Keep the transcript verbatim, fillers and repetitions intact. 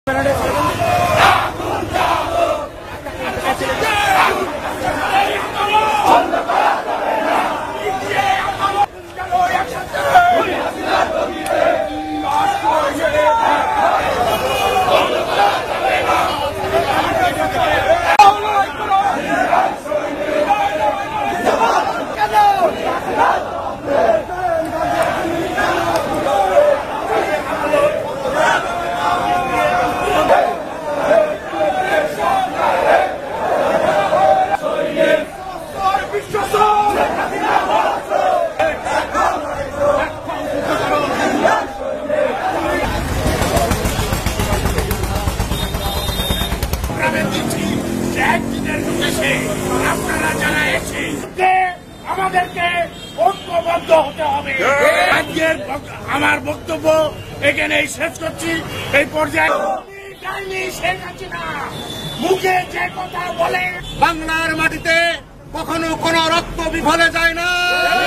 আপনারা যারা এসেছেন আমাদেরকে ঐক্যবদ্ধ হতে হবে। আজকের আমার বক্তব্য এখানেই শেষ করছি। এই পর্যায়ে শেখ হাসিনা মুখে যে কথা বলে, বাংলার মাটিতে কখনো কোনো রক্ত বিফলে যায় না।